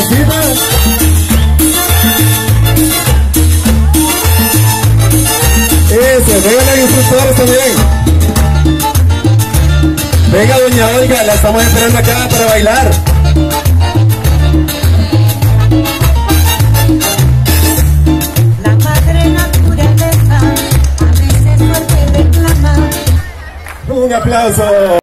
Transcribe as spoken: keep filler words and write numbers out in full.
Teresita. Eso, vengan los instructores también. Venga, doña Olga, la estamos esperando acá para bailar. La madre naturaleza a veces suerte reclama. Un aplauso.